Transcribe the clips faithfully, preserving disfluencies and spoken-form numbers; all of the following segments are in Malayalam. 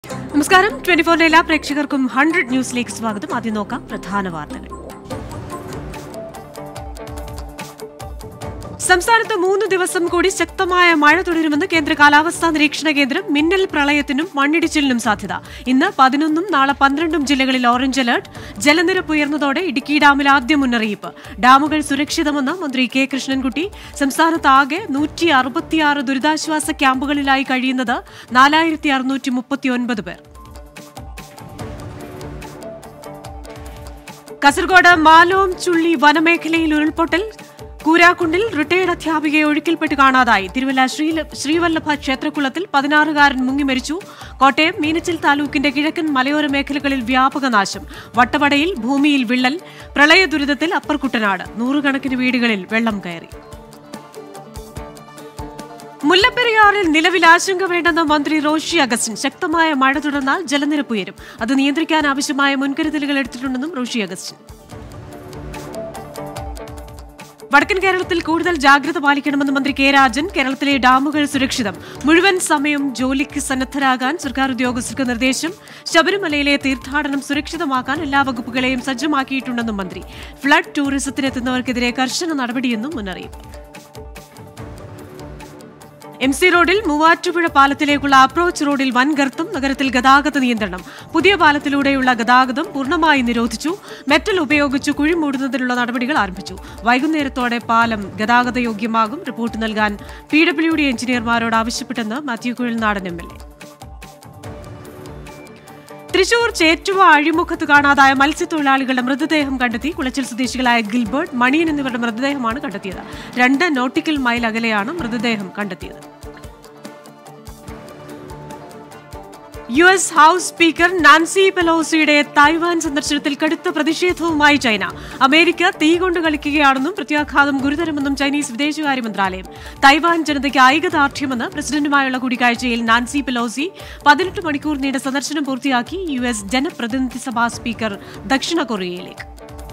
നമസ്കാരം. ട്വന്റി ഫോറിന്റെ എല്ലാ പ്രേക്ഷകർക്കും ഹൺഡ്രഡ് ന്യൂസിലേക്ക് സ്വാഗതം. ആദ്യം നോക്കാം പ്രധാന വാർത്തകൾ. സംസ്ഥാനത്ത് മൂന്ന് ദിവസം കൂടി ശക്തമായ മഴ തുടരുമെന്ന് കേന്ദ്ര കാലാവസ്ഥാ നിരീക്ഷണ കേന്ദ്രം. മിന്നൽ പ്രളയത്തിനും മണ്ണിടിച്ചിലിനും സാധ്യത. ഇന്ന് പതിനൊന്നും നാളെ പന്ത്രണ്ടും ജില്ലകളിൽ ഓറഞ്ച് അലർട്ട്. ജലനിരപ്പ് ഉയർന്നതോടെ ഇടുക്കി ഡാമിൽ ആദ്യ മുന്നറിയിപ്പ്. ഡാമുകൾ സുരക്ഷിതമെന്ന് മന്ത്രി കെ കൃഷ്ണൻകുട്ടി. സംസ്ഥാനത്ത് ആകെ നൂറ്റി അറുപത്തിയാറ് ദുരിതാശ്വാസ ക്യാമ്പുകളിലായി കഴിയുന്നത് നാലായിരത്തി അറുന്നൂറ്റി മുപ്പത്തിയൊൻപത് പേർ. കാസർഗോഡ് മാലോം ചുള്ളി വനമേഖലയിൽ ഉരുൾപൊട്ടൽ. കൂരാക്കുണ്ടിൽ റിട്ടയർഡ് അധ്യാപികയെ ഒഴുക്കിൽപ്പെട്ട് കാണാതായി. തിരുവല്ല ശ്രീവല്ലഭ ക്ഷേത്രക്കുളത്തിൽ പതിനാറുകാരൻ മുങ്ങി മരിച്ചു. കോട്ടയം മീനച്ചിൽ താലൂക്കിന്റെ കിഴക്കൻ മലയോര മേഖലകളിൽ വ്യാപക നാശം. വട്ടവടയിൽ ഭൂമിയിൽ വിള്ളൽ. പ്രളയ ദുരിതത്തിൽ അപ്പർ കുട്ടനാട്. നൂറുകണക്കിന് വീടുകളിൽ വെള്ളം കയറി. മുല്ലപ്പെരിയാറിൽ നിലവിൽ ആശങ്ക വേണ്ടെന്ന് മന്ത്രി റോഷി അഗസ്റ്റിൻ. ശക്തമായ മഴ തുടർന്നാൽ ജലനിരപ്പ് ഉയരും. അത് നിയന്ത്രിക്കാൻ ആവശ്യമായ മുൻകരുതലുകൾ എടുത്തിട്ടുണ്ടെന്നും റോഷി അഗസ്റ്റിൻ. വടക്കൻ കേരളത്തിൽ കൂടുതൽ ജാഗ്രത പാലിക്കണമെന്ന് മന്ത്രി കെ രാജൻ. കേരളത്തിലെ ഡാമുകൾ സുരക്ഷിതം. മുഴുവൻ സമയം ജോലിക്ക് സന്നദ്ധരാകാൻ സർക്കാർ ഉദ്യോഗസ്ഥർക്ക് നിർദ്ദേശം. ശബരിമലയിലെ തീർത്ഥാടനം സുരക്ഷിതമാക്കാൻ എല്ലാ വകുപ്പുകളെയും സജ്ജമാക്കിയിട്ടുണ്ടെന്നും മന്ത്രി. ഫ്ലഡ് ടൂറിസത്തിനെത്തുന്നവർക്കെതിരെ കർശന നടപടിയെന്നും മുന്നറിയിപ്പ്. എം സി റോഡിൽ മൂവാറ്റുപുഴ പാലത്തിലേക്കുള്ള അപ്രോച്ച് റോഡിൽ വൻ ഗർത്തം. നഗരത്തിൽ ഗതാഗത നിയന്ത്രണം. പുതിയ പാലത്തിലൂടെയുള്ള ഗതാഗതം പൂർണ്ണമായി നിരോധിച്ചു. മെറ്റൽ ഉപയോഗിച്ച് കുഴി മൂടുന്നതിനുള്ള നടപടികൾ ആരംഭിച്ചു. വൈകുന്നേരത്തോടെ പാലം ഗതാഗതയോഗ്യമാകും. റിപ്പോർട്ട് നൽകാൻ പി ഡബ്ല്യു ഡി എഞ്ചിനീയർമാരോട് ആവശ്യപ്പെട്ടെന്ന് Mathew Kuzhalnadan M L A. Thrissur Chettuva അഴിമുഖത്ത് കാണാതായ മത്സ്യത്തൊഴിലാളികളുടെ മൃതദേഹം കണ്ടെത്തി. കുളച്ചൽ സ്വദേശികളായ ഗിൽബർട്ട്, മണിയൻ എന്നിവരുടെ മൃതദേഹമാണ് കണ്ടെത്തിയത്. രണ്ട് നോട്ടിക്കൽ മൈൽ അകലെയാണ് മൃതദേഹം കണ്ടെത്തിയത്. U S house speaker Nancy പെലോസിയുടെ തായ്വാൻ സന്ദർശനത്തിൽ കടുത്ത പ്രതിഷേധവുമായി ചൈന. അമേരിക്ക തീ കൊണ്ട് കളിക്കുകയാണെന്നും പ്രത്യാഘാതം ഗുരുതരമെന്നും ചൈനീസ് വിദേശകാര്യ മന്ത്രാലയം. തായ്വാൻ ജനതയ്ക്ക് ഐകദാർഢ്യമെന്ന് പ്രസിഡന്റുമായുള്ള കൂടിക്കാഴ്ചയിൽ നാൻസി പെലോസി. പതിനെട്ട് മണിക്കൂർ നീണ്ട സന്ദർശനം പൂർത്തിയാക്കി യു എസ് ജനപ്രതിനിധി സഭാ സ്പീക്കർ ദക്ഷിണ കൊറിയയിലേക്ക്.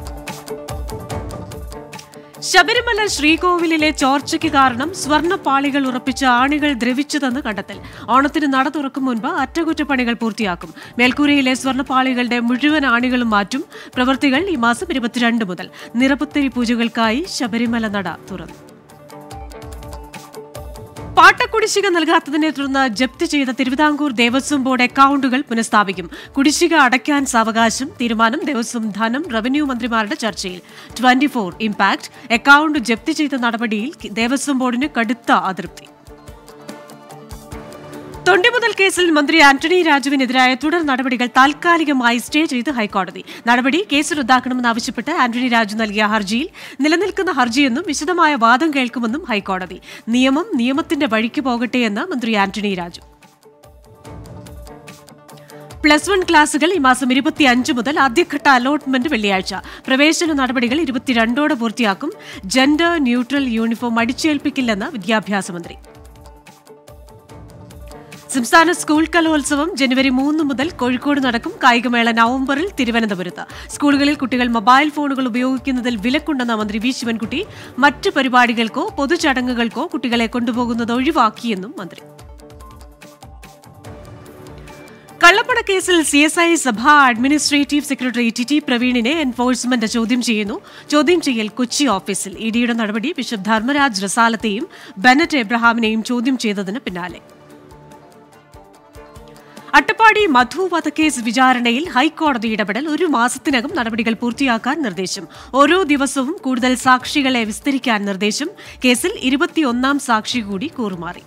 ശബരിമല ശ്രീകോവിലിലെ ചോർച്ചയ്ക്ക് കാരണം സ്വർണ്ണപ്പാളികൾ ഉറപ്പിച്ച ആണികൾ ദ്രവിച്ചതെന്ന് കണ്ടെത്തൽ. ഓണത്തിന് നട തുറക്കും മുൻപ് അറ്റകുറ്റപ്പണികൾ പൂർത്തിയാക്കും. മേൽക്കൂരയിലെ സ്വർണ്ണപ്പാളികളുടെ മുഴുവൻ ആണികളും മാറ്റും. പ്രവൃത്തികൾ ഈ മാസം ഇരുപത്തിരണ്ട് മുതൽ. നിറപുത്തരി പൂജകൾക്കായി ശബരിമല നട തുറന്നു. പാട്ടക്കുടിശ്ശിക നൽകാത്തതിനെ തുടർന്ന് ജപ്തി ചെയ്ത തിരുവിതാംകൂർ ദേവസ്വം ബോർഡ് അക്കൌണ്ടുകൾ പുനഃസ്ഥാപിക്കും. കുടിശ്ശിക അടയ്ക്കാൻ സാവകാശം. തീരുമാനം ദേവസ്വം ധനം റവന്യൂ മന്ത്രിമാരുടെ ചർച്ചയിൽ. Twenty four impact. അക്കൌണ്ട് ജപ്തി ചെയ്ത നടപടിയിൽ ദേവസ്വം ബോർഡിന് കടുത്ത അതൃപ്തി. തൊണ്ടിമുതൽ കേസിൽ മന്ത്രി ആന്റണി രാജുവിനെതിരായ തുടർ നടപടികൾ താൽക്കാലികമായി സ്റ്റേ ചെയ്ത് ഹൈക്കോടതി. നടപടി കേസ് റദ്ദാക്കണമെന്നാവശ്യപ്പെട്ട് ആന്റണി രാജു നൽകിയ ഹർജിയിൽ നിലനിൽക്കുന്ന ഹർജിയെന്നും വിശദമായ വാദം കേൾക്കുമെന്നും ഹൈക്കോടതി. നിയമം നിയമത്തിന്റെ വഴിക്ക് പോകട്ടെയെന്ന് മന്ത്രി ആന്റണി രാജു. പ്ലസ് വൺ ക്ലാസുകൾ ഈ മാസം ഇരുപത്തിയഞ്ച് മുതൽ. ആദ്യഘട്ട അലോട്ട്മെന്റ് വെള്ളിയാഴ്ച. പ്രവേശന നടപടികൾ ഇരുപത്തിരണ്ടോടെ പൂർത്തിയാക്കും. ജെൻഡർ ന്യൂട്രൽ യൂണിഫോം അടിച്ചേൽപ്പിക്കില്ലെന്ന് വിദ്യാഭ്യാസ മന്ത്രി. സംസ്ഥാന സ്കൂൾ കലോത്സവം ജനുവരി മൂന്ന് മുതൽ കോഴിക്കോട് നടക്കും. കായികമേള നവംബറിൽ തിരുവനന്തപുരത്ത്. സ്കൂളുകളിൽ കുട്ടികൾ മൊബൈൽ ഫോണുകൾ ഉപയോഗിക്കുന്നതിൽ വിലക്കുണ്ടെന്ന മന്ത്രി വി ശിവൻകുട്ടി. മറ്റ് പരിപാടികൾക്കോ പൊതുചടങ്ങുകൾക്കോ കുട്ടികളെ കൊണ്ടുപോകുന്നത് ഒഴിവാക്കിയെന്നും മന്ത്രി. കള്ളപ്പണ കേസിൽ സി എസ് ഐ സഭാ അഡ്മിനിസ്ട്രേറ്റീവ് സെക്രട്ടറി ടി ടി പ്രവീണിനെ എൻഫോഴ്സ്മെന്റ് ചോദ്യം ചെയ്യുന്നു. ചോദ്യം ചെയ്യൽ കൊച്ചി ഓഫീസിൽ. ഇഡിയുടെ നടപടി ബിഷപ്പ് ധർമ്മരാജ് റസാലത്തെയും ബെനറ്റ് എബ്രഹാമിനെയും ചോദ്യം ചെയ്തതിന് പിന്നാലെ. അട്ടപ്പാടി മധു വധക്കേസ് വിചാരണയിൽ ഹൈക്കോടതി ഇടപെടൽ. ഒരു മാസത്തിനകം നടപടികൾ പൂർത്തിയാക്കാൻ നിർദ്ദേശം. ഓരോ ദിവസവും കൂടുതൽ സാക്ഷികളെ വിസ്തരിക്കാൻ നിർദ്ദേശം. കേസിൽ ഇരുപത്തിയൊന്നാം സാക്ഷി കൂടി കൂറുമാറി.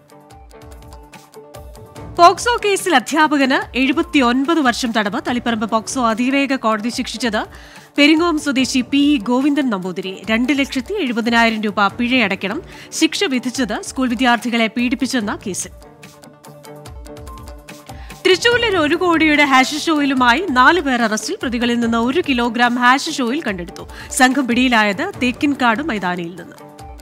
പോക്സോ കേസിൽ അധ്യാപകന് എഴുപത്തിയൊൻപത് വർഷം തടവ്. തളിപ്പറമ്പ് പോക്സോ അതിവേഗ കോടതി ശിക്ഷിച്ചത് പെരിങ്ങോം സ്വദേശി പി ഇ ഗോവിന്ദൻ നമ്പൂതിരിയെ. രണ്ട് ലക്ഷത്തി എഴുപതിനായിരം രൂപ പിഴയടയ്ക്കണം. ശിക്ഷ വിധിച്ചത് സ്കൂൾ വിദ്യാർത്ഥികളെ പീഡിപ്പിച്ചെന്ന കേസിൽ. തൃശൂരിൽ ഒരു കോടിയുടെ ഹാഷിഷ് ഓയിലുമായി നാല് പേർ അറസ്റ്റിൽ. പ്രതികളിൽ നിന്ന് ഒരു കിലോഗ്രാം ഹാഷിഷ് ഓയിൽ കണ്ടെടുത്തു. സംഘം പിടിയിലായത് തേക്കിൻകാട് മൈതാനിയിൽ നിന്ന്.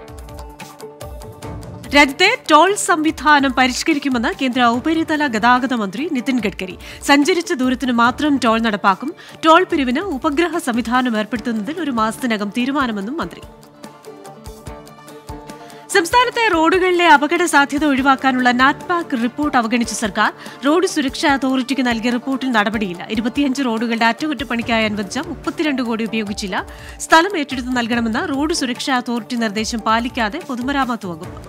രാജ്യത്തെ ടോൾ സംവിധാനം പരിഷ്കരിക്കുമെന്ന് കേന്ദ്ര ഉപരിതല ഗതാഗത മന്ത്രി നിതിൻ ഗഡ്കരി. സഞ്ചരിച്ച ദൂരത്തിന് മാത്രം ടോൾ നടപ്പാക്കും. ടോൾ പിരിവിന് ഉപഗ്രഹ സംവിധാനം ഏർപ്പെടുത്തുന്നതിൽ ഒരു മാസത്തിനകം തീരുമാനമെന്നും മന്ത്രി. സംസ്ഥാനത്തെ റോഡുകളിലെ അപകട സാധ്യത ഒഴിവാക്കാനുള്ള നാറ്റ്പാക് റിപ്പോർട്ട് അവഗണിച്ച സർക്കാർ റോഡ് സുരക്ഷാ അതോറിറ്റിക്ക് നൽകിയ റിപ്പോർട്ടിൽ നടപടിയില്ല. ഇരുപത്തിയഞ്ച് റോഡുകളുടെ അറ്റകുറ്റപ്പണിക്കായി അനുവദിച്ച മുപ്പത്തിരണ്ട് കോടി ഉപയോഗിച്ചില്ല. സ്ഥലം ഏറ്റെടുത്ത് നൽകണമെന്ന റോഡ് സുരക്ഷാ അതോറിറ്റി നിർദ്ദേശം പാലിക്കാതെ പൊതുമരാമത്ത് വകുപ്പ്.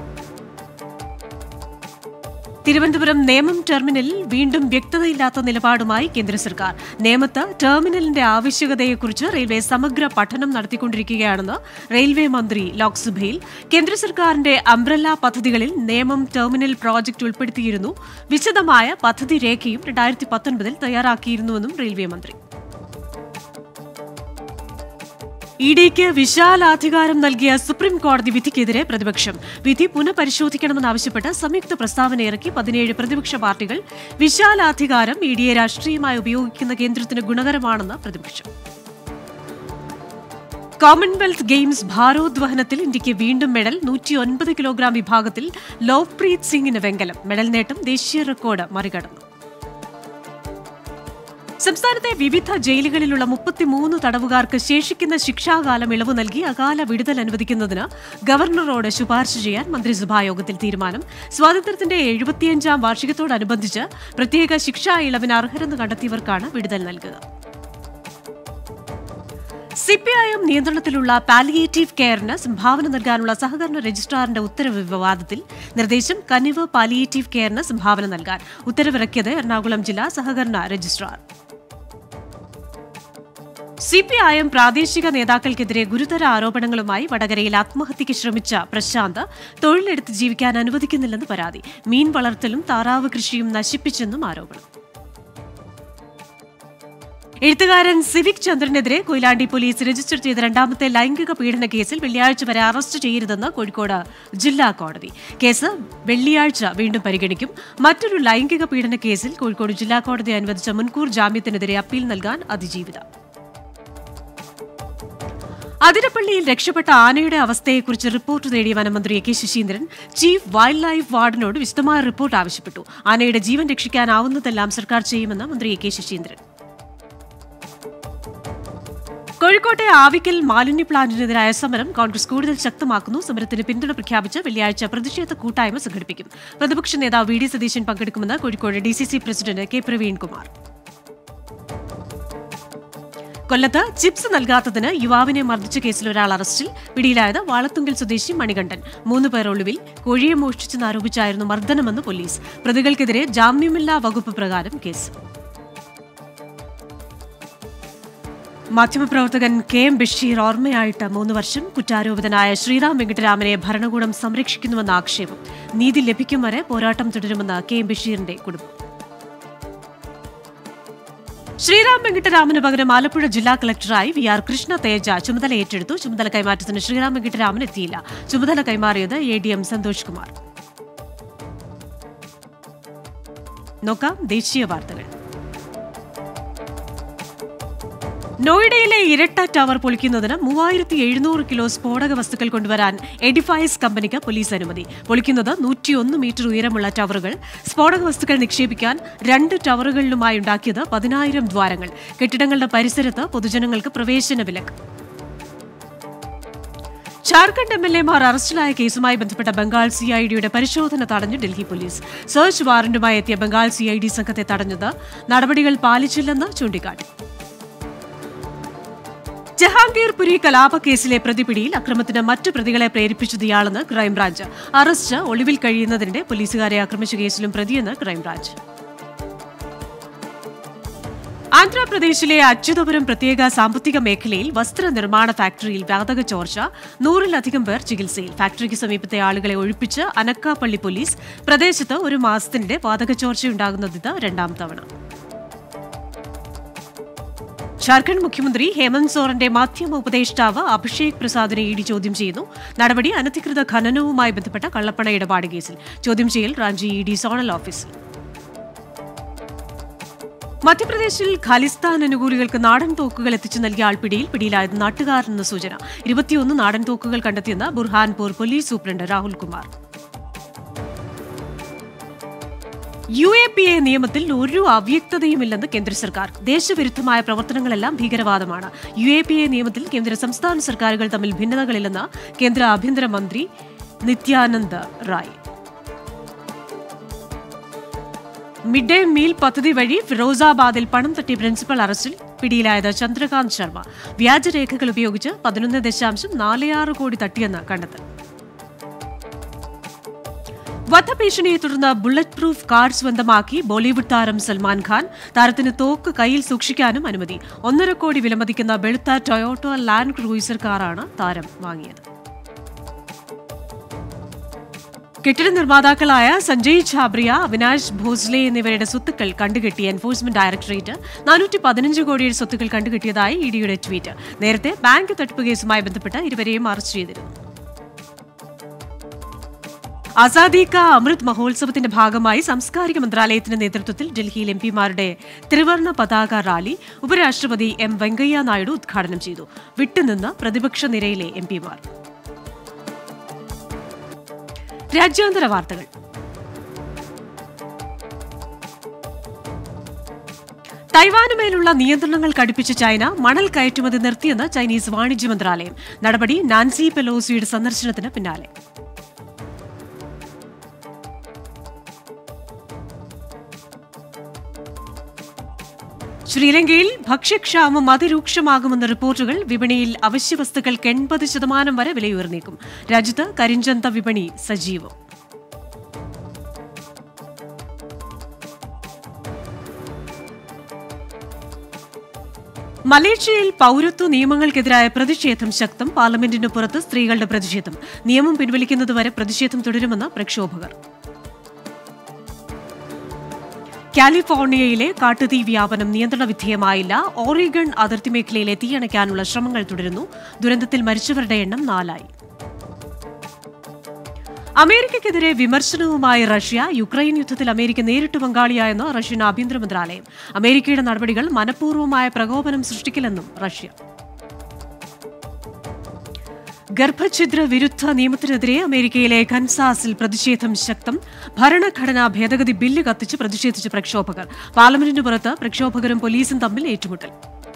തിരുവനന്തപുരം നേമം ടെർമിനലിൽ വീണ്ടും വ്യക്തതയില്ലാത്ത നിലപാടുമായി കേന്ദ്ര സർക്കാർ. നേമത്ത് ടെർമിനലിന്റെ ആവശ്യകതയെക്കുറിച്ച് റെയിൽവേ സമഗ്ര പഠനം നടത്തിക്കൊണ്ടിരിക്കുകയാണെന്ന് റെയിൽവേ മന്ത്രി ലോക്സഭയിൽ. കേന്ദ്ര സർക്കാരിന്റെ അംബ്രല്ല പദ്ധതികളിൽ നേമം ടെർമിനൽ പ്രോജക്ട് ഉൾപ്പെടുത്തിയിരുന്നു. വിശദമായ പദ്ധതി രേഖയും രണ്ടായിരത്തി പത്തൊൻപതിൽ തയ്യാറാക്കിയിരുന്നുവെന്നും റെയിൽവേ മന്ത്രി. ഇ ഡിക്ക് വിശാലാധികാരം നൽകിയ സുപ്രീം കോടതി വിധിക്കെതിരെ പ്രതിപക്ഷം. വിധി പുനഃപരിശോധിക്കണമെന്നാവശ്യപ്പെട്ട് സംയുക്ത പ്രസ്താവന ഇറക്കി പതിനേഴ് പ്രതിപക്ഷ പാർട്ടികൾ. വിശാലാധികാരം ഇ ഡിയെ രാഷ്ട്രീയമായി ഉപയോഗിക്കുന്ന കേന്ദ്രത്തിന് ഗുണകരമാണെന്ന് പ്രതിപക്ഷം. കോമൺവെൽത്ത് ഗെയിംസ് ഭാരോദ്വഹനത്തിൽ ഇന്ത്യയ്ക്ക് വീണ്ടും മെഡൽ. നൂറ്റിയൊൻപത് കിലോഗ്രാം വിഭാഗത്തിൽ ലോവ്പ്രീത് സിംഗിന് വെങ്കലം. മെഡൽ നേട്ടം ദേശീയ റെക്കോർഡ് മറികടന്നു. സംസ്ഥാനത്തെ വിവിധ ജയിലുകളിലുള്ള മുപ്പത്തിമൂന്ന് തടവുകാർക്ക് ശേഷിക്കുന്ന ശിക്ഷാകാലം ഇളവ് നൽകി അകാല വിടുതൽ അനുവദിക്കുന്നതിന് ഗവർണറോട് ശുപാർശ ചെയ്യാൻ മന്ത്രിസഭായോഗത്തിൽ തീരുമാനം. സ്വാതന്ത്ര്യത്തിന്റെ എഴുപത്തിയഞ്ചാം വാർഷികത്തോടനുബന്ധിച്ച് പ്രത്യേക ശിക്ഷാ ഇളവിന് അർഹരെന്ന് കണ്ടെത്തിയവർക്കാണ് വിടുതൽ നൽകുക. സിപിഐഎം നിയന്ത്രണത്തിലുള്ള പാലിയേറ്റീവ് കെയറിന് സംഭാവന നൽകാനുള്ള സഹകരണ രജിസ്ട്രാറിന്റെ ഉത്തരവ് വിവാദത്തിൽ. നിർദ്ദേശം കനിവ് പാലിയേറ്റീവ് കെയറിന് സംഭാവന നൽകാൻ. ഉത്തരവിറക്കിയത് എറണാകുളം ജില്ലാ സഹകരണ രജിസ്ട്രാർ. സിപിഐഎം പ്രാദേശിക നേതാക്കൾക്കെതിരെ ഗുരുതര ആരോപണങ്ങളുമായി വടകരയിൽ ആത്മഹത്യയ്ക്ക് ശ്രമിച്ച പ്രശാന്ത് തൊഴിലെടുത്ത് ജീവിക്കാൻ അനുവദിക്കുന്നില്ലെന്ന് പരാതി. മീൻ വളർത്തലും താറാവ് കൃഷിയും നശിപ്പിച്ചെന്നും ആരോപണം. എഴുത്തുകാരൻ സിവിക് ചന്ദ്രനെതിരെ കൊയിലാണ്ടി പോലീസ് രജിസ്റ്റർ ചെയ്ത രണ്ടാമത്തെ ലൈംഗിക പീഡന കേസിൽ വെള്ളിയാഴ്ച വരെ അറസ്റ്റ് ചെയ്യരുതെന്ന് കോഴിക്കോട് ജില്ലാ കോടതി. കേസ് വെള്ളിയാഴ്ച വീണ്ടും പരിഗണിക്കും. മറ്റൊരു ലൈംഗിക പീഡന കേസിൽ കോഴിക്കോട് ജില്ലാ കോടതി അനുവദിച്ച മുൻകൂർ ജാമ്യത്തിനെതിരെ അപ്പീൽ നൽകാൻ അതിജീവിത. അതിരപ്പള്ളിയിൽ രക്ഷപ്പെട്ട ആനയുടെ അവസ്ഥയെക്കുറിച്ച് റിപ്പോർട്ട് തേടിയ വനമന്ത്രി A K Saseendran chief wildlife വാർഡനോട് വിശദമായ റിപ്പോർട്ട് ആവശ്യപ്പെട്ടു. ആനയുടെ ജീവൻ രക്ഷിക്കാനാവുന്നതെല്ലാം സർക്കാർ ചെയ്യുമെന്ന് മന്ത്രി എ കെ ശശീന്ദ്രൻ. കോഴിക്കോട്ടെ ആവിക്കൽ മാലിന്യ പ്ലാന്റിനെതിരായ സമരം കോൺഗ്രസ് കൂടുതൽ ശക്തമാക്കുന്നു. സമരത്തിന് പിന്തുണ പ്രഖ്യാപിച്ച് വെള്ളിയാഴ്ച പ്രതിഷേധ കൂട്ടായ്മ സംഘടിപ്പിക്കും. പ്രതിപക്ഷ നേതാവ് വി ഡി സതീശൻ പങ്കെടുക്കുമെന്ന് Kozhikode D C C president K Praveenkumar. കൊല്ലത്ത് ചിപ്സ് നൽകാത്തതിന് യുവാവിനെ മർദ്ദിച്ച കേസിൽ ഒരാൾ അറസ്റ്റിൽ. പിടിയിലായത് വാളത്തുങ്കൽ സ്വദേശി മണികണ്ഠൻ. മൂന്ന് പേർ ഒളിവിൽ. കോഴിയെ മോഷ്ടിച്ചെന്നാരോപിച്ചായിരുന്നു മർദ്ദനമെന്ന് പോലീസ്. പ്രതികൾക്കെതിരെ ജാമ്യമില്ലാ വകുപ്പ് പ്രകാരം കേസ്. മാധ്യമപ്രവർത്തകൻ കെ എം ബഷീർ ഓർമ്മയായിട്ട് മൂന്ന് വർഷം. കുറ്റാരോപിതനായ ശ്രീറാം വെങ്കിട്ടരാമനെ ഭരണകൂടം സംരക്ഷിക്കുന്നുവെന്ന ആക്ഷേപം. നീതി ലഭിക്കും വരെ പോരാട്ടം തുടരുമെന്ന് കെ എം ബഷീറിന്റെ കുടുംബം. ശ്രീറാം വെങ്കിട്ടരാമന് പകരം ആലപ്പുഴ ജില്ലാ കളക്ടറായി വി ആർ കൃഷ്ണ തേജ ചുമതല ഏറ്റെടുത്തു. ചുമതല കൈമാറ്റത്തിന് ശ്രീറാം വെങ്കിട്ടരാമൻ എത്തിയില്ല. ചുമതല കൈമാറിയത് A D M Santhosh Kumar. നോക്കാം ദേശീയ വാർത്തകൾ. നോയിഡയിലെ ഇരട്ട ടവർ പൊളിക്കുന്നതിന് മൂവായിരത്തി എഴുന്നൂറ് കിലോ സ്ഫോടക വസ്തുക്കൾ കൊണ്ടുവരാൻ എഡിഫൈസ് കമ്പനിക്ക് പോലീസ് അനുമതി. പൊളിക്കുന്നത് നൂറ്റിയൊന്ന് മീറ്റർ ഉയരമുള്ള ടവറുകൾ. സ്ഫോടക വസ്തുക്കൾ നിക്ഷേപിക്കാൻ രണ്ട് ടവറുകളിലുമായി ഉണ്ടാക്കിയത് പതിനായിരം ദ്വാരങ്ങൾ. കെട്ടിടങ്ങളുടെ പരിസരത്ത് പൊതുജനങ്ങൾക്ക് പ്രവേശന വിലക്ക്. ജാർഖണ്ഡ് എം എൽ എമാർ അറസ്റ്റിലായ കേസുമായി ബന്ധപ്പെട്ട ബംഗാൾ സി ഐ ഡിയുടെ പരിശോധന തടഞ്ഞു ഡൽഹി പോലീസ്. സെർച്ച് വാറന്റുമായി എത്തിയ ബംഗാൾ സി ഐ ഡി സംഘത്തെ തടഞ്ഞത് നടപടികൾ പാലിച്ചില്ലെന്ന് ചൂണ്ടിക്കാട്ടി. ജഹാംഗീർപുരി കലാപക്കേസിലെ പ്രതിപിടിയിൽ. അക്രമത്തിന് മറ്റു പ്രതികളെ പ്രേരിപ്പിച്ചത് ഇയാളെന്ന് ക്രൈംബ്രാഞ്ച്. അറസ്റ്റ് ഒളിവിൽ കഴിയുന്നതിനിടെ പോലീസുകാരെ ആക്രമിച്ച കേസിലും പ്രതിയെന്ന് ക്രൈംബ്രാഞ്ച്. ആന്ധ്രാപ്രദേശിലെ അച്യുതപുരം പ്രത്യേക സാമ്പത്തിക മേഖലയിൽ വസ്ത്രനിർമ്മാണ ഫാക്ടറിയിൽ വാതക ചോർച്ച. നൂറിലധികം പേർ ചികിത്സയിൽ. ഫാക്ടറിക്ക് സമീപത്തെ ആളുകളെ ഒഴിപ്പിച്ച് അനക്കാപ്പള്ളി പോലീസ്. പ്രദേശത്ത് ഒരു മാസത്തിനിടെ വാതക ചോർച്ചയുണ്ടാകുന്നത് ഇത് രണ്ടാം തവണ. ജാർഖണ്ഡ് മുഖ്യമന്ത്രി ഹേമന്ത് സോറന്റെ മാധ്യമ ഉപദേഷ്ടാവ് അഭിഷേക് പ്രസാദിനെ ഇ ഡി ചോദ്യം ചെയ്യുന്നു. നടപടി അനധികൃത ഖനനവുമായി ബന്ധപ്പെട്ട കള്ളപ്പണ ഇടപാട് കേസിൽ. ചോദ്യം ചെയ്യൽ റാഞ്ചി ഇ ഡി സോണൽ ഓഫീസിൽ. മധ്യപ്രദേശിൽ ഖാലിസ്ഥാൻ അനുകൂലികൾക്ക് നാടൻ തോക്കുകൾ എത്തിച്ചു നൽകിയ ആൾ പിടിയിൽ. പിടിയിലായത് നാട്ടുകാരെന്ന സൂചന. ഇരുപത്തിയൊന്ന് നാടൻ തോക്കുകൾ കണ്ടെത്തിയെന്ന് Burhanpur police superintendent Rahul Kumar. U A P A നിയമത്തിൽ ഒരു അവ്യക്തതയുമില്ലെന്ന് കേന്ദ്ര സർക്കാർ. ദേശവിരുദ്ധമായ പ്രവർത്തനങ്ങളെല്ലാം ഭീകരവാദമാണ്. യു എ പി എ നിയമത്തിൽ കേന്ദ്ര സംസ്ഥാന സർക്കാരുകൾ തമ്മിൽ ഭിന്നതകളില്ലെന്ന് കേന്ദ്ര ആഭ്യന്തരമന്ത്രി Nityanand Rai. Mid day meal പദ്ധതി വഴി ഫിറോസാബാദിൽ പണം തട്ടിയ പ്രിൻസിപ്പൽ അറസ്റ്റിൽ. പിടിയിലായത് ചന്ദ്രകാന്ത് ശർമ്മ. വ്യാജരേഖകൾ ഉപയോഗിച്ച് പതിനൊന്ന് ദശാംശം നാല് ആറ് കോടി തട്ടിയെന്ന് കണ്ടെത്തൽ. വധഭീഷണിയെ തുടർന്ന് ബുള്ളറ്റ് പ്രൂഫ് കാർ സ്വന്തമാക്കി ബോളിവുഡ് താരം സൽമാൻ ഖാൻ. താരത്തിന് തോക്ക് കയ്യിൽ സൂക്ഷിക്കാനും അനുമതി. ഒന്നര കോടി വിലമതിക്കുന്ന വെളുത്ത ടൊയോട്ടോ ലാൻഡ് ക്രൂയിസർ കാറാണ് താരം വാങ്ങിയത്. കെട്ടിട നിർമ്മാതാക്കളായ സഞ്ജയ് ഛാബ്രിയ, അവിനാശ് ഭോസ്ലെ എന്നിവരുടെ സ്വത്തുക്കൾ കണ്ടുകെട്ടിയ എൻഫോഴ്സ്മെന്റ് ഡയറക്ടറേറ്റ് നാനൂറ്റി പതിനഞ്ച് കോടിയുടെ സ്വത്തുക്കൾ കണ്ടുകെട്ടിയതായി ഇഡിയുടെ ട്വീറ്റ്. നേരത്തെ ബാങ്ക് തട്ടിപ്പ് കേസുമായി ബന്ധപ്പെട്ട് ഇരുവരെയും അറസ്റ്റ് ചെയ്തിരുന്നു. ആസാദി കാ അമൃത് മഹോത്സവത്തിന്റെ ഭാഗമായി സാംസ്കാരിക മന്ത്രാലയത്തിന്റെ നേതൃത്വത്തിൽ ഡൽഹിയിൽ എംപിമാരുടെ ത്രിവർണ്ണ പതാക റാലി ഉപരാഷ്ട്രപതി എം വെങ്കയ്യ നായിഡു ഉദ്ഘാടനം ചെയ്തു. വിട്ടുനിന്ന് പ്രതിപക്ഷ നിരയിലെ എംപിമാർ. രാജ്യാന്തര വാർത്തകൾ. തൈവാനുമേലുള്ള നിയന്ത്രണങ്ങൾ കടുപ്പിച്ച ചൈന മണൽ കയറ്റുമതി നിർത്തിയെന്ന് ചൈനീസ് വാണിജ്യ മന്ത്രാലയം. നടപടി നാൻസി പെലോസിയുടെ സന്ദർശനത്തിന് പിന്നാലെ. ശ്രീലങ്കയിൽ ഭക്ഷ്യക്ഷാമം അതിരൂക്ഷമാകുമെന്ന റിപ്പോർട്ടുകൾ. വിപണിയിൽ അവശ്യവസ്തുക്കൾക്ക് എൺപത് ശതമാനം വരെ വിലയുയർന്നേക്കും. രാജ്യത്ത് കരിഞ്ചന്ത വിപണി സജീവം. മലേഷ്യയിൽ പൌരത്വ നിയമങ്ങൾക്കെതിരായ പ്രതിഷേധം ശക്തം. പാർലമെന്റിന് പുറത്ത് സ്ത്രീകളുടെ പ്രതിഷേധം. നിയമം പിൻവലിക്കുന്നതുവരെ പ്രതിഷേധം തുടരുമെന്ന് പ്രക്ഷോഭകർ. കാലിഫോർണിയയിലെ കാട്ടുതീ വ്യാപനം നിയന്ത്രണ വിധേയമായില്ല. ഓറിഗൺ അതിർത്തി മേഖലയിലെ തീയണയ്ക്കാനുള്ള ശ്രമങ്ങൾ തുടരുന്നു. ദുരന്തത്തിൽ മരിച്ചവരുടെ എണ്ണം നാലായി. അമേരിക്കയ്ക്കെതിരെ വിമർശനവുമായി റഷ്യ. യുക്രൈൻ യുദ്ധത്തിൽ അമേരിക്ക നേരിട്ട് പങ്കാളിയായെന്ന് റഷ്യൻ ആഭ്യന്തര മന്ത്രാലയം. അമേരിക്കയുടെ നടപടികൾ മനഃപൂർവ്വമായ പ്രകോപനം സൃഷ്ടിക്കില്ലെന്നും റഷ്യ. ഗർഭഛിദ്ര വിരുദ്ധ നിയമത്തിനെതിരെ അമേരിക്കയിലെ കൻസാസിൽ പ്രതിഷേധം ശക്തം. ഭരണഘടനാ ഭേദഗതി ബില്ല് കത്തിച്ച് പ്രതിഷേധിച്ച പ്രക്ഷോഭകർ. പാർലമെന്റിന് പുറത്ത് പ്രക്ഷോഭകരും പോലീസും തമ്മിൽ ഏറ്റുമുട്ടൽ.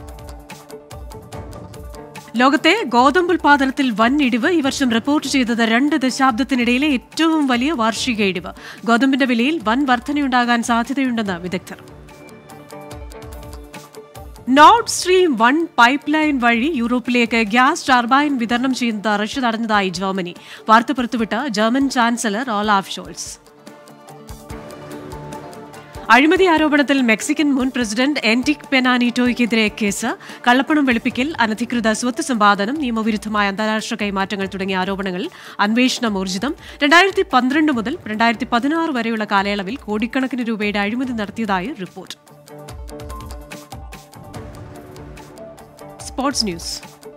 ലോകത്തെ ഗോതമ്പ് ഉൽപാദനത്തിൽ വൻ ഇടിവ്. ഈ വർഷം റിപ്പോർട്ട് ചെയ്തത് രണ്ട് ദശാബ്ദത്തിനിടയിലെ ഏറ്റവും വലിയ വാർഷിക ഇടിവ്. ഗോതമ്പിന്റെ വിലയിൽ വൻ വർധനയുണ്ടാകാൻ സാധ്യതയുണ്ടെന്ന് വിദഗ്ധർ. Nord Stream one pipeline വഴി യൂറോപ്പിലേക്ക് ഗ്യാസ് ടർബൈൻ വിതരണം ചെയ്യുന്നത് റഷ്യ തടഞ്ഞതായി ജർമ്മനി. വാർത്ത പുറത്തുവിട്ട ജർമ്മൻ ചാൻസലർ ഓലാഫ് ഷോൾസ്. അഴിമതി ആരോപണത്തിൽ മെക്സിക്കൻ മുൻ പ്രസിഡന്റ് എൻറിക് പെനാനീറ്റോയ്ക്കെതിരെ കേസ്. കള്ളപ്പണം വെളുപ്പിക്കൽ, അനധികൃത സ്വത്ത് സമ്പാദനം, നിയമവിരുദ്ധമായ അന്താരാഷ്ട്ര കൈമാറ്റങ്ങൾ തുടങ്ങിയ ആരോപണങ്ങളിൽ അന്വേഷണം ഊർജിതം. രണ്ടായിരത്തി പന്ത്രണ്ട് മുതൽ രണ്ടായിരത്തി പതിനാറ് വരെയുള്ള കാലയളവിൽ കോടിക്കണക്കിന് രൂപയുടെ അഴിമതി നടത്തിയതായി റിപ്പോർട്ട്. Sports news.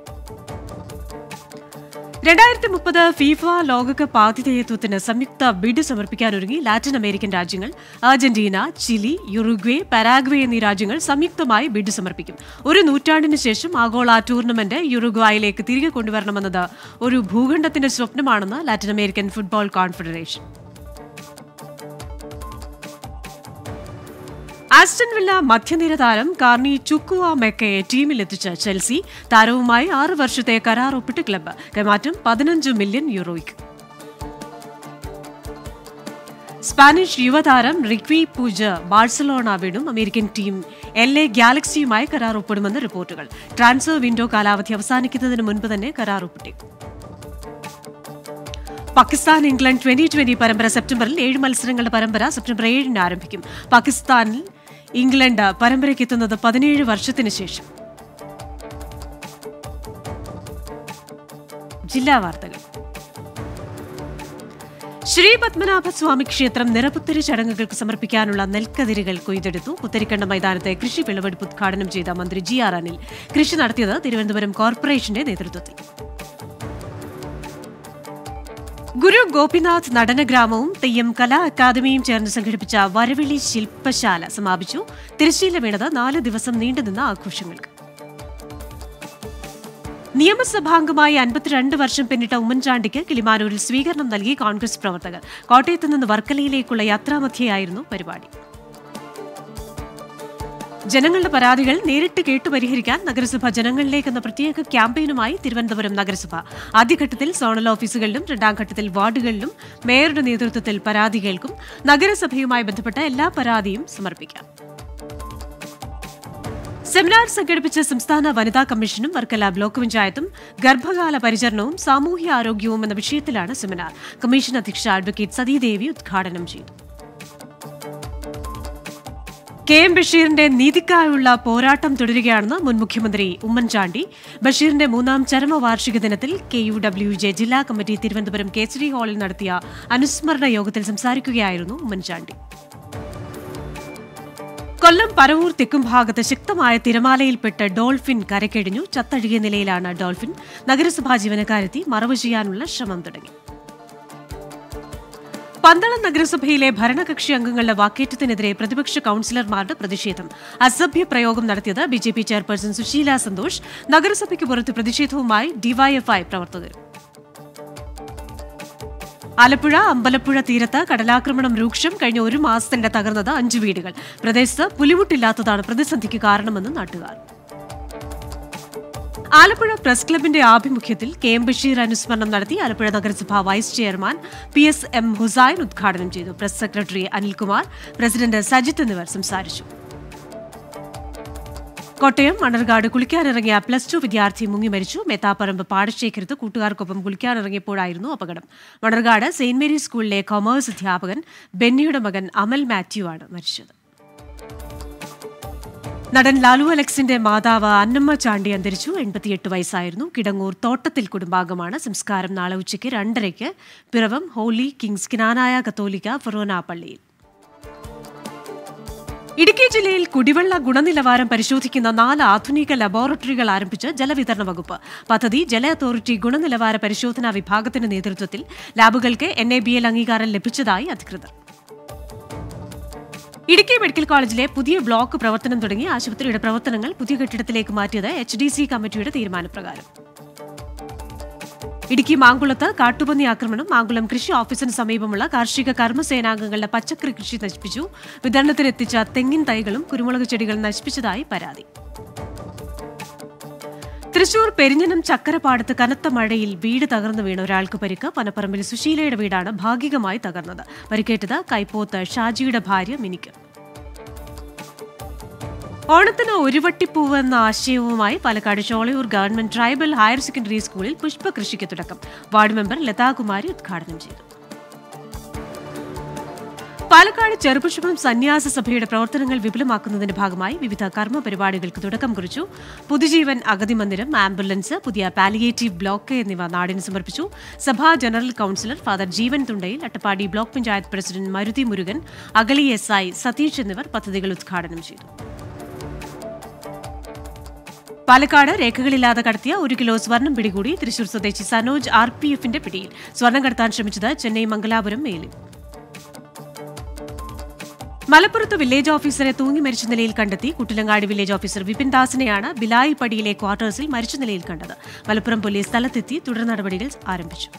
രണ്ടായിരത്തി മുപ്പത് ഫിഫ ലോകകപ്പ് ആതിഥേയത്വത്തിന് സംയുക്ത ബിഡ് സമർപ്പിക്കാനൊരുങ്ങി ലാറ്റിൻ അമേരിക്കൻ രാജ്യങ്ങൾ. അർജന്റീന, ചിലി, യുറുഗ്വേ, പരാഗ്വേ എന്നീ രാജ്യങ്ങൾ സംയുക്തമായി ബിഡ് സമർപ്പിക്കും. ഒരു നൂറ്റാണ്ടിന് ശേഷം ആഗോള ടൂർണമെന്റ് യുറുഗ്വായിലേക്ക് തിരികെ കൊണ്ടുവരണമെന്നത് ഒരു ഭൂഖണ്ഡത്തിന്റെ സ്വപ്നമാണെന്ന് Latin American football confederation. Aston Villa മധ്യനിര താരം കാർണി ചുക്കുവ മെക്കയെ ടീമിലെത്തിച്ച ചെൽസി. താരവുമായി ആറ് വർഷത്തെ കരാർ ഒപ്പിട്ട് ക്ലബ്ബ്. കൈമാറ്റം പതിനഞ്ച് മില്യൺ യൂറോയ്ക്ക്. സ്പാനിഷ് യുവതാരം റിക്വി പൂജ ബാഴ്സലോണ വിടും. അമേരിക്കൻ ടീം എൽ എ ഗാലക്സിയുമായി കരാർ ഒപ്പിടുമെന്ന് റിപ്പോർട്ടുകൾ. ട്രാൻസ്ഫർ വിൻഡോ കാലാവധി അവസാനിക്കുന്നതിന് മുൻപ് തന്നെ കരാർ ഒപ്പിട്ടേക്കും. പാകിസ്ഥാൻ ഇംഗ്ലണ്ട് ട്വന്റി ട്വന്റി പരമ്പര സെപ്റ്റംബറിൽ ഏഴ് മത്സരങ്ങളുടെ പരമ്പര സെപ്റ്റംബർ ഏഴിന് ആരംഭിക്കും. പാകിസ്ഥാനിൽ ഇംഗ്ലണ്ട് പരമ്പരയ്ക്കെത്തുന്നത് പതിനേഴ് വർഷത്തിന് ശേഷം. ജില്ലാ വാർത്തകൾ. ശ്രീ പത്മനാഭസ്വാമി ക്ഷേത്രം നിറപുത്തരി ചടങ്ങുകൾക്ക് സമർപ്പിക്കാനുള്ള നെൽക്കതിരുകൾ കൊയ്തെടുത്തു. പുത്തരിക്കണ്ട മൈതാനത്തെ കൃഷി വിളവെടുപ്പ് ഉദ്ഘാടനം ചെയ്ത മന്ത്രി ജി ആർ അനിൽ. കൃഷി നടത്തിയത് തിരുവനന്തപുരം കോർപ്പറേഷന്റെ നേതൃത്വത്തിൽ. ഗുരു ഗോപിനാഥ് നടനഗ്രാമവും തെയ്യം കലാ അക്കാദമിയും ചേർന്ന് സംഘടിപ്പിച്ച വരവിളി ശില്പശാല സമാപിച്ചു. തിരശ്ശീല വീണത് നാല് ദിവസം നീണ്ടുനിന്ന ആഘോഷങ്ങൾക്ക്. നിയമസഭാംഗമായി അൻപത്തിരണ്ട് വർഷം പിന്നിട്ട ഉമ്മൻചാണ്ടിക്ക് കിളിമാനൂരിൽ സ്വീകരണം നൽകി കോൺഗ്രസ് പ്രവർത്തകർ. കോട്ടയത്ത് നിന്ന് വർക്കലയിലേക്കുള്ള യാത്രാമധ്യയായിരുന്നു പരിപാടി. ജനങ്ങളുടെ പരാതികൾ നേരിട്ട് കേട്ടു പരിഹരിക്കാൻ നഗരസഭ ജനങ്ങളിലേക്കെന്ന പ്രത്യേക ക്യാമ്പയിനുമായി തിരുവനന്തപുരം നഗരസഭ ആദ്യഘട്ടത്തിൽ സോണൽ ഓഫീസുകളിലും രണ്ടാം ഘട്ടത്തിൽ വാർഡുകളിലും മേയറുടെ നേതൃത്വത്തിൽ പരാതി കേൾക്കും. നഗരസഭയുമായി ബന്ധപ്പെട്ട എല്ലാ പരാതിയും സമർപ്പിക്കാം. സെമിനാർ സംഘടിപ്പിച്ച സംസ്ഥാന വനിതാ കമ്മീഷനും വർക്കല ബ്ലോക്ക് പഞ്ചായത്തും ഗർഭകാല പരിചരണവും സാമൂഹ്യ ആരോഗ്യവും എന്ന വിഷയത്തിലാണ് സെമിനാർ. കമ്മീഷൻ അധ്യക്ഷ അഡ്വക്കേറ്റ് സതീദേവി ഉദ്ഘാടനം ചെയ്തു. കെ എം ബഷീറിന്റെ നീതിക്കായുള്ള പോരാട്ടം തുടരുകയാണെന്ന് മുൻ മുഖ്യമന്ത്രി ഉമ്മൻചാണ്ടി. ബഷീറിന്റെ മൂന്നാം ചരമവാർഷിക ദിനത്തിൽ കെ യു ഡബ്ല്യു ജെ ജില്ലാ കമ്മിറ്റി തിരുവനന്തപുരം കേസരി ഹാളിൽ നടത്തിയ അനുസ്മരണ യോഗത്തിൽ സംസാരിക്കുകയായിരുന്നു ഉമ്മൻചാണ്ടി. കൊല്ലം പരവൂർ തെക്കും ഭാഗത്ത് ശക്തമായ തിരമാലയിൽപ്പെട്ട് ഡോൾഫിൻ കരക്കഴിഞ്ഞു. ചത്തഴുകിയ നിലയിലാണ് ഡോൾഫിൻ. നഗരസഭാ ജീവനക്കാരെത്തി മറവ് ചെയ്യാനുള്ള ശ്രമം തുടങ്ങി. പന്തളം നഗരസഭയിലെ ഭരണകക്ഷി അംഗങ്ങളുടെ വാക്കേറ്റത്തിനെതിരെ പ്രതിപക്ഷ കൌൺസിലർമാരുടെ പ്രതിഷേധം. അസഭ്യ പ്രയോഗം നടത്തിയത് B J P chairperson Sushila Santhosh. നഗരസഭയ്ക്ക് പുറത്ത് പ്രതിഷേധവുമായി ഡിവൈഎഫ്ഐ പ്രവർത്തകർ. ആലപ്പുഴ അമ്പലപ്പുഴ തീരത്ത് കടലാക്രമണം രൂക്ഷം. കഴിഞ്ഞ ഒരു മാസത്തിനിടെ തകർന്നത് അഞ്ച് വീടുകൾ. പ്രദേശത്ത് പുലിമുട്ടില്ലാത്തതാണ് പ്രതിസന്ധിക്ക് കാരണമെന്ന് നാട്ടുകാർ. ആലപ്പുഴ പ്രസ് ക്ലബിന്റെ ആഭിമുഖ്യത്തിൽ കെ എം ബഷീർ അനുസ്മരണം നടത്തി. ആലപ്പുഴ നഗരസഭ vice chairman P S M Hussain ഉദ്ഘാടനം ചെയ്തു. Press secretary Anilkumar, president Sajith എന്നിവർ സംസാരിച്ചു. കോട്ടയം മണർകാട് കുളിക്കാനിറങ്ങിയ പ്ലസ് ടു വിദ്യാർത്ഥി മുങ്ങി മരിച്ചു. മേത്താപ്പറമ്പ് പാടശേഖരത്ത് കൂട്ടുകാർക്കൊപ്പം കുളിക്കാനിറങ്ങിയപ്പോഴായിരുന്നു അപകടം. മണർകാട് സെയിന്റ് മേരീസ് സ്കൂളിലെ കൊമേഴ്സ് അധ്യാപകൻ ബെന്നിയുടെ മകൻ അമൽ മാത്യു ആണ് മരിച്ചത്. നടൻ ലാലു അലക്സിന്റെ മാതാവ് അന്നമ്മ ചാണ്ടി അന്തരിച്ചു. എൺപത്തിയെട്ട് വയസ്സായിരുന്നു. കിടങ്ങൂർ തോട്ടത്തിൽ കുടുംബാംഗമാണ്. സംസ്കാരം നാളെ ഉച്ചയ്ക്ക് രണ്ടരയ്ക്ക് പിറവം ഹോളി കിങ്സ് കിനാനായ കത്തോലിക്ക ഫൊറോന പള്ളിയിൽ. ഇടുക്കി ജില്ലയിൽ കുടിവെള്ള ഗുണനിലവാരം പരിശോധിക്കുന്ന നാല് ആധുനിക ലബോറട്ടറികൾ ആരംഭിച്ച് ജലവിതരണ വകുപ്പ്. പദ്ധതി ജല അതോറിറ്റി ഗുണനിലവാര പരിശോധനാ വിഭാഗത്തിന്റെ നേതൃത്വത്തിൽ ലാബുകൾക്ക് എൻ എ ബി എൽ അംഗീകാരം ലഭിച്ചതായി അധികൃതർ. ഇടുക്കി മെഡിക്കൽ കോളേജിലെ പുതിയ ബ്ലോക്ക് പ്രവർത്തനം തുടങ്ങി. ആശുപത്രിയുടെ പ്രവർത്തനങ്ങൾ പുതിയ കെട്ടിടത്തിലേക്ക് മാറ്റിയത് എച്ച് ഡി സി കമ്മിറ്റിയുടെ തീരുമാനപ്രകാരം. ഇടുക്കി മാങ്കുളത്ത് കാട്ടുപന്നി ആക്രമണം. മാങ്കുളം കൃഷി ഓഫീസിന് സമീപമുള്ള കാർഷിക കർമ്മസേനാംഗങ്ങളുടെ പച്ചക്കറി കൃഷി നശിപ്പിച്ചു. വിതരണത്തിനെത്തിച്ച തെങ്ങിൻ തൈകളും കുരുമുളക് ചെടികളും നശിപ്പിച്ചതായി പരാതി. തൃശൂർ പെരിഞ്ഞനം ചക്കരപ്പാടത്ത് കനത്ത മഴയിൽ വീട് തകർന്നു വീണ ഒരാൾക്ക് പരിക്ക്. പനപ്പറമ്പിൽ സുശീലയുടെ വീടാണ് ഭാഗികമായി തകർന്നത്. പരിക്കേറ്റത് കൈപ്പോത്ത് ഷാജിയുടെ ഭാര്യ മിനിക്ക്. ഓണത്തിന് ഒരുവട്ടിപ്പൂവ് എന്ന ആശയവുമായി Palakkad Cholayur government tribal higher secondary സ്കൂളിൽ പുഷ്പകൃഷിക്ക് തുടക്കം. വാർഡ് മെമ്പർ ലതാകുമാരി ഉദ്ഘാടനം ചെയ്തു. പാലക്കാട് ചെറുപുഷ്പം സന്യാസ സഭയുടെ പ്രവർത്തനങ്ങൾ വിപുലമാക്കുന്നതിന്റെ ഭാഗമായി വിവിധ കർമ്മ പരിപാടികൾക്ക് തുടക്കം കുറിച്ചു. പുതുജീവൻ അഗതി മന്ദിരം, ആംബുലൻസ്, പുതിയ പാലിയേറ്റീവ് ബ്ലോക്ക് എന്നിവ നാടിന് സമർപ്പിച്ചു. സഭാ general councillor father Jeevan Thundayil, Attappadi block panchayat president Maruthi Murugan, Agali S I Satheesh എന്നിവർ പദ്ധതികൾ ഉദ്ഘാടനം ചെയ്തു. പാലക്കാട് രേഖകളില്ലാതെ കടത്തിയ ഒരു കിലോ സ്വർണം പിടികൂടി. തൃശൂർ സ്വദേശി സനോജ് ആർ പി എഫിന്റെ പിടിയിൽ. സ്വർണം കടത്താൻ ശ്രമിച്ചത് ചെന്നൈ മംഗലാപുരം മേലിൽ. മലപ്പുറത്ത് വില്ലേജ് ഓഫീസറെ തൂങ്ങി മരിച്ച നിലയിൽ കണ്ടെത്തി. കുട്ടിലങ്ങാടി വില്ലേജ് ഓഫീസർ വിപിൻ ദാസിനെയാണ് ബിലായി പടിയിലെ ക്വാർട്ടേഴ്സിൽ മരിച്ച നിലയിൽ കണ്ടത്. മലപ്പുറം പോലീസ് സ്ഥലത്തെത്തി തുടർ നടപടികൾ ആരംഭിച്ചു.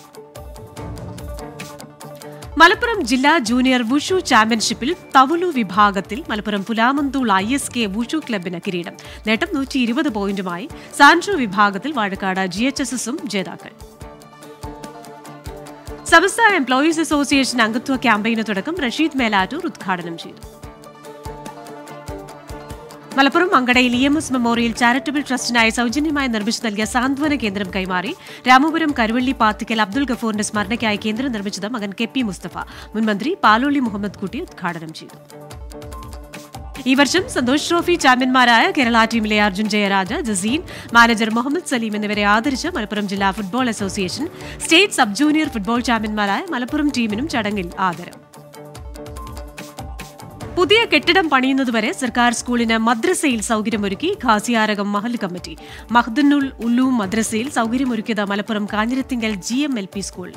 മലപ്പുറം ജില്ലാ ജൂനിയർ വുഷു ചാമ്പ്യൻഷിപ്പിൽ തവലു വിഭാഗത്തിൽ Malappuram Pulamanthol I S K wushu ക്ലബിന് കിരീടം. നേട്ടം നൂറ്റി ഇരുപത് പോയിന്റുമായി. സാൻഡ്രോ വിഭാഗത്തിൽ വാഴക്കാട് ജി എച്ച് എസ് എസും ജേതാക്കൾ. സമസ്ത എംപ്ലോയീസ് അസോസിയേഷൻ അംഗത്വ ക്യാമ്പയിന് തുടക്കം. റഷീദ് മേലാറ്റൂർ ഉദ്ഘാടനം ചെയ്തു. മലപ്പുറം മങ്കടയിൽ E M S memorial charitable ട്രസ്റ്റിനായി സൌജന്യമായി നിർമ്മിച്ചു നൽകിയ സാന്ത്വന കേന്ദ്രം കൈമാറി. രാമപുരം കരുവള്ളി പാത്തിക്കൽ അബ്ദുൽ ഗഫൂറിന്റെ സ്മരണയ്ക്കായി കേന്ദ്രം നിർമ്മിച്ചത് മകൻ കെ പി മുസ്തഫ. മുൻമന്ത്രി പാലോളി മുഹമ്മദ് കുട്ടി ഉദ്ഘാടനം ചെയ്തു. ഈ വർഷം സന്തോഷ് ട്രോഫി ചാമ്പ്യന്മാരായ കേരള ടീമിലെ അർജുൻ ജയരാജ്, ജസീൻ, മാനേജർ മുഹമ്മദ് സലീം എന്നിവരെ ആദരിച്ച് മലപ്പുറം ജില്ലാ football association. State sub junior football ചാമ്പ്യന്മാരായ മലപ്പുറം ടീമിനും ചടങ്ങിൽ ആദരം. പുതിയ കെട്ടിടം പണിയുന്നതുവരെ സർക്കാർ സ്കൂളിന് മദ്രസയിൽ സൌകര്യമൊരുക്കി ഖാസിയാരകം മഹൽ കമ്മിറ്റി. മഹ്ദുന്നുൽ ഉലൂം മദ്രസയിൽ സൌകര്യമൊരുക്കിയത് Malappuram Kanjirathinkal G M L P school.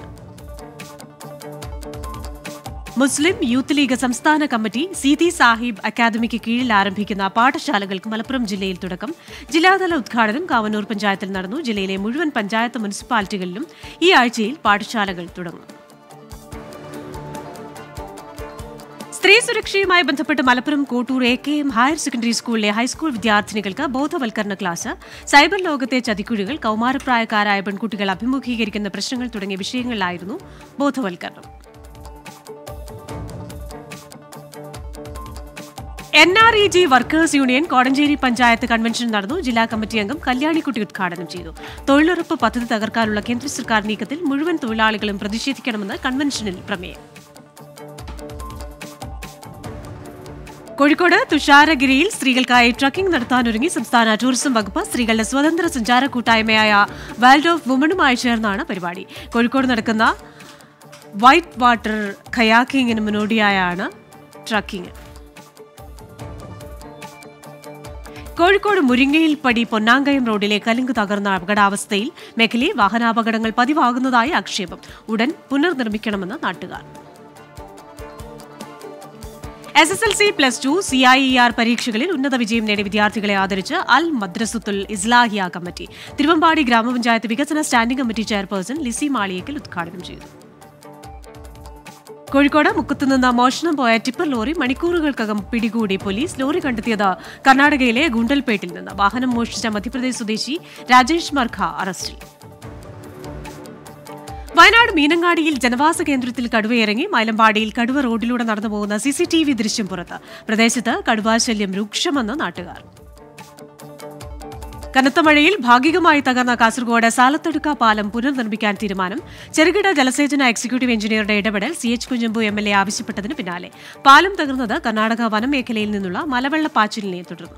Muslim Youth League സംസ്ഥാന കമ്മിറ്റി സീതി സാഹിബ് അക്കാദമിക്ക് കീഴിൽ ആരംഭിക്കുന്ന പാഠശാലകൾക്ക് മലപ്പുറം ജില്ലയിൽ തുടക്കം. ജില്ലാതല ഉദ്ഘാടനം കാവന്നൂർ പഞ്ചായത്തിൽ നടന്നു. ജില്ലയിലെ മുഴുവൻ പഞ്ചായത്ത് മുനിസിപ്പാലിറ്റികളിലും ഈ ആഴ്ചയിൽ പാഠശാലകൾ തുടങ്ങും. സ്ത്രീ സുരക്ഷയുമായി ബന്ധപ്പെട്ട് Malappuram Kottoor A K M higher secondary സ്കൂളിലെ ഹൈസ്കൂൾ വിദ്യാർത്ഥിനികൾക്ക് ബോധവൽക്കരണ ക്ലാസ്, സൈബർ ലോകത്തെ ചതിക്കുഴികൾ, കൌമാരപ്രായക്കാരായ പെൺകുട്ടികൾ അഭിമുഖീകരിക്കുന്ന പ്രശ്നങ്ങൾ തുടങ്ങിയ വിഷയങ്ങളിലായിരുന്നു ബോധവൽക്കരണം. N R E G workers union Kodanchery panchayat convention നടന്നു. ജില്ലാ കമ്മിറ്റി അംഗം കല്യാണിക്കുട്ടി ഉദ്ഘാടനം ചെയ്തു. തൊഴിലുറപ്പ് പദ്ധതി തകർക്കാനുള്ള കേന്ദ്ര സർക്കാർ നീക്കത്തിൽ മുഴുവൻ തൊഴിലാളികളും പ്രതിഷേധിക്കണമെന്ന് കൺവെൻഷനിൽ പ്രമേയം. കോഴിക്കോട് തുഷാരഗിരിയിൽ സ്ത്രീകൾക്കായി ട്രക്കിംഗ് നടത്താനൊരുങ്ങി സംസ്ഥാന ടൂറിസം വകുപ്പ്. സ്ത്രീകളുടെ സ്വതന്ത്ര സഞ്ചാര കൂട്ടായ്മയായ വേൾഡ് ഓഫ് വുമണുമായി ചേർന്നാണ് പരിപാടി. കോഴിക്കോട് നടക്കുന്ന വൈറ്റ് വാട്ടർ കയാക്കിങ്ങിന് മുന്നോടിയായാണ് ട്രക്കിംഗ്. കോഴിക്കോട് മുരിങ്ങയിൽ പടി പൊന്നാങ്കയം റോഡിലെ കലുങ്ക് തകർന്ന അപകടാവസ്ഥയിൽ മേഖലയിൽ വാഹനാപകടങ്ങൾ പതിവാകുന്നതായി ആക്ഷേപം. ഉടൻ പുനർനിർമ്മിക്കണമെന്ന് നാട്ടുകാർ. S S L C plus two C I E R പരീക്ഷകളിൽ ഉന്നത വിജയം നേടിയ വിദ്യാർത്ഥികളെ ആദരിച്ച് അൽ മദ്രസത്തുൽ ഇസ്ലാഹിയ കമ്മിറ്റി. തിരുവമ്പാടി ഗ്രാമപഞ്ചായത്ത് വികസന standing committee chairperson Lissy Maliyekkal ഉദ്ഘാടനം ചെയ്തു. കോഴിക്കോട് മുക്കത്തുനിന്ന് മോഷണം പോയ ടിപ്പർ ലോറി മണിക്കൂറുകൾക്കകം പിടികൂടി പോലീസ്. ലോറി കണ്ടെത്തിയത് കർണാടകയിലെ ഗുണ്ടൽപേട്ടിൽ നിന്ന്. വാഹനം മോഷ്ടിച്ച മധ്യപ്രദേശ് സ്വദേശി രാജേഷ് മർഖ അറസ്റ്റിൽ. വയനാട് മീനങ്ങാടിയിൽ ജനവാസ കേന്ദ്രത്തിൽ കടുവയിറങ്ങി. മൈലമ്പാടിയിൽ കടുവ റോഡിലൂടെ നടന്നുപോകുന്ന സി സി ടി വി ദൃശ്യം പുറത്ത്. പ്രദേശത്ത് കടുവാശല്യം രൂക്ഷമെന്ന് നാട്ടുകാർ. കനത്ത മഴയിൽ ഭാഗികമായി തകർന്ന കാസർഗോഡ് സാലത്തടുക്ക പാലം പുനർനിർമ്മിക്കാൻ തീരുമാനം. ചെറുകിട ജലസേചന എക്സിക്യൂട്ടീവ് എഞ്ചിനീയറുടെ ഇടപെടൽ C H Kunhambu M L A ആവശ്യപ്പെട്ടതിന് പിന്നാലെ പാലം തകർന്നത് കർണാടക വനമേഖലയിൽ നിന്നുള്ള മലവെള്ളപ്പാച്ചിലിനെ തുടർന്നു.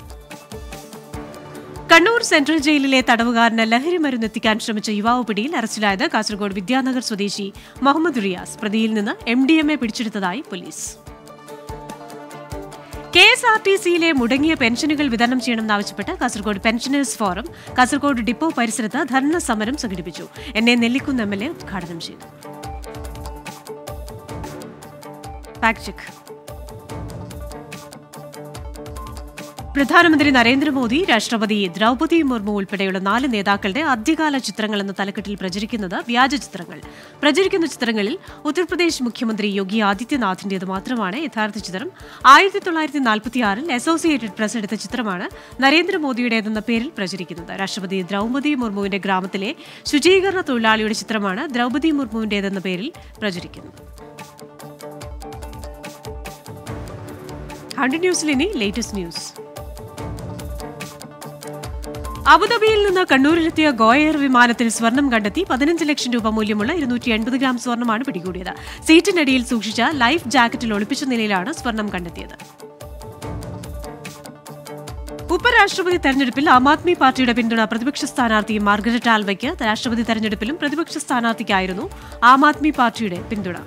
കണ്ണൂർ സെൻട്രൽ ജയിലിലെ തടവുകാരന് ലഹരി മരുന്നെത്തിക്കാൻ ശ്രമിച്ച യുവാവ് പിടിയിൽ. അറസ്റ്റിലായത് കാസർഗോഡ് വിദ്യാനഗർ സ്വദേശി മുഹമ്മദ് റിയാസ്. പ്രതിയിൽ നിന്ന് എം ഡി എം എ പിടിച്ചെടുത്തതായി പോലീസ്. കെ എസ് ആർ ടി സിയിലെ മുടങ്ങിയ പെൻഷനുകൾ വിതരണം ചെയ്യണമെന്നാവശ്യപ്പെട്ട് Kasaragod pensioners forum Kasaragod depot പരിസരത്ത് ധർണ സമരം സംഘടിപ്പിച്ചു. N A Nellikkunnu M L A ഉദ്ഘാടനം ചെയ്തു. Fact check. പ്രധാനമന്ത്രി നരേന്ദ്രമോദി, രാഷ്ട്രപതി ദ്രൌപദി മുർമു ഉൾപ്പെടെയുള്ള നാല് നേതാക്കളുടെ ആദ്യകാല ചിത്രങ്ങൾ എന്ന തലക്കെട്ടിൽ പ്രചരിക്കുന്നത് വ്യാജ ചിത്രങ്ങൾ. പ്രചരിക്കുന്ന ചിത്രങ്ങളിൽ ഉത്തർപ്രദേശ് മുഖ്യമന്ത്രി യോഗി ആദിത്യനാഥിന്റേത് മാത്രമാണ് യഥാർത്ഥ ചിത്രം. ആയിരത്തി തൊള്ളായിരത്തി നാൽപ്പത്തിയാറിൽ അസോസിയേറ്റഡ് പ്രസ് എടുത്ത ചിത്രമാണ് നരേന്ദ്രമോദിയുടേതെന്ന പേരിൽ പ്രചരിക്കുന്നത്. രാഷ്ട്രപതി ദ്രൌപദി മുർമുവിന്റെ ഗ്രാമത്തിലെ ശുചീകരണ തൊഴിലാളിയുടെ ചിത്രമാണ് ദ്രൌപദി മുർമുവിന്റേതെന്ന പേരിൽ പ്രചരിക്കുന്നത്. ഹൺഡ്രഡ് ന്യൂസിൽ ഇനി ലേറ്റസ്റ്റ് ന്യൂസ്. അബുദാബിയിൽ നിന്ന് കണ്ണൂരിലെത്തിയ ഗോയർ വിമാനത്തിൽ സ്വർണം കണ്ടെത്തി. പതിനഞ്ച് ലക്ഷം രൂപ മൂല്യമുള്ള ഇരുന്നൂറ്റി എൺപത് ഗ്രാം സ്വർണമാണ് പിടികൂടിയത്. സീറ്റിനടിയിൽ സൂക്ഷിച്ച ലൈഫ് ജാക്കറ്റിൽ ഒളിപ്പിച്ച നിലയിലാണ് സ്വർണം കണ്ടെത്തിയത്. ഉപരാഷ്ട്രപതി തെരഞ്ഞെടുപ്പിൽ ആം ആദ്മി പാർട്ടിയുടെ പിന്തുണ പ്രതിപക്ഷ സ്ഥാനാർത്ഥി മാർഗരറ്റ് ആൽവയ്ക്ക്. രാഷ്ട്രപതി തെരഞ്ഞെടുപ്പിലും പ്രതിപക്ഷ സ്ഥാനാർത്ഥിക്കായിരുന്നു ആം ആദ്മി പാർട്ടിയുടെ പിന്തുണ.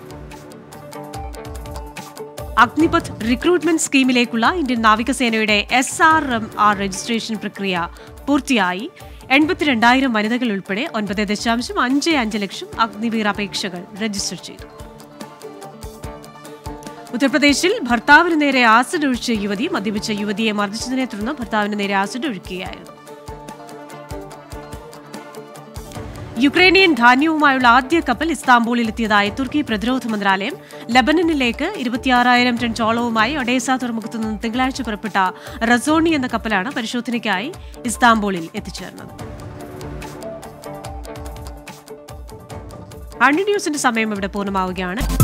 അഗ്നിപഥ് റിക്രൂട്ട്മെന്റ് സ്കീമിലേക്കുള്ള ഇന്ത്യൻ നാവികസേനയുടെ S R M R registration പ്രക്രിയ പൂർത്തിയായി. എൺപത്തിരണ്ടായിരം വനിതകൾ ഉൾപ്പെടെ ഒൻപത് ദശാംശം അഞ്ച് അഞ്ച് ലക്ഷം അഗ്നിവീർ അപേക്ഷകൾ രജിസ്റ്റർ ചെയ്തു. ഉത്തർപ്രദേശിൽ ഭർത്താവിന് നേരെ ആസിഡ് ഒഴിച്ച യുവതി. മദ്യപിച്ച യുവതിയെ മർദ്ദിച്ചതിനെ തുടർന്ന് ഭർത്താവിന് നേരെ ആസിഡ് ഒഴിക്കുകയായിരുന്നു. യുക്രൈനിയൻ ധാന്യവുമായുള്ള ആദ്യ കപ്പൽ ഇസ്താംബൂളിൽ എത്തിയതായി തുർക്കി പ്രതിരോധ മന്ത്രാലയം. ലബനനിലേക്ക് ഇരുപത്തിയാറായിരം ടൺ ചോളവുമായി ഒഡേസ തുറമുഖത്തു നിന്ന് തിങ്കളാഴ്ച പുറപ്പെട്ട റസോണി എന്ന കപ്പലാണ് പരിശോധനയ്ക്കായി ഇസ്താംബൂളിൽ എത്തിച്ചേർന്നത്. ഹൺഡ്രഡ് ന്യൂസിന്റെ സമയം ഇവിടെ പൂർണ്ണമാവുകയാണ്.